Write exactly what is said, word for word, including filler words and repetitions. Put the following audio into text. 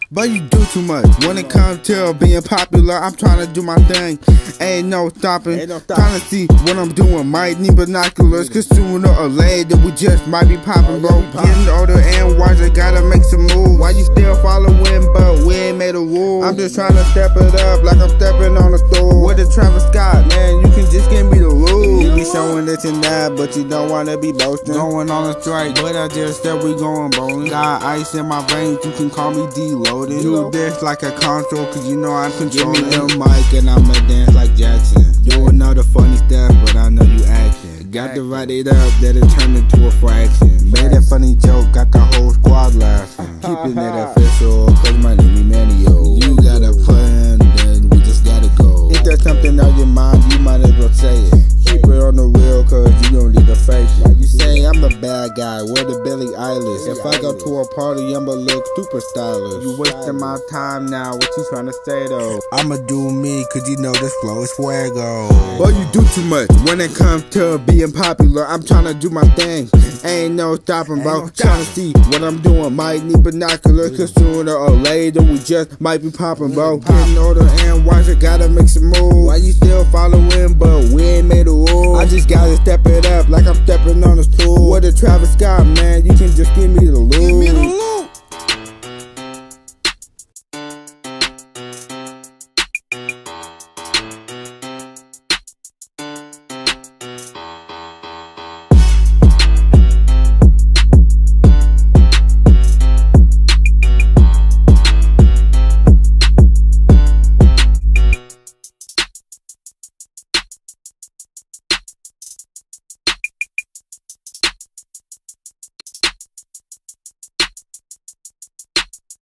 But you do too much. When it comes to being popular, I'm trying to do my thing. Ain't no stopping. Ain't no stopping. Trying to see what I'm doing. Might need binoculars, cause sooner or later we just might be popping, bro. Getting older and wiser, gotta make some moves. Why you still following, but we ain't made a rule? I'm just trying to step it up like I'm stepping on a stool. With the Travis Scott, man, you can just give me the rules. You be showing this and that, but you don't wanna be boasting. Going on a strike, but I just said we going bowling. Got ice in my veins, you can call me D-loaded. Do this like a console, cause you know I'm controlling. Give me the mic and I'ma dance like Jackson. Do another funny stuff, but I know you acting. Got to write it up, that it turned into a fraction. Made a funny joke, got the whole squad laughing. Keeping it official, cause my name is Manio. You got a plan, then we just gotta go. If there's something on your mind, you might as well say it. Keep it on the real, cause you don't need to fake it. You say I'm the bad guy, we're the Billie Eilish. If I go to a party, I'ma look super stylish. You wasting my time now, what you trying to say though? I'ma do me, cause you know this flow is fuego. But you do too much when it comes to being popular. I'm trying to do my thing, ain't no stopping, bro. Trying to see what I'm doing, might need binoculars, cause sooner or later we just might be popping, bro. Getting older and wiser, gotta make some moves. Why you still following, but we ain't made a rule? I just gotta step it up like I'm stepping on a stool. With the Travis Scott, man, you can just give me the loot.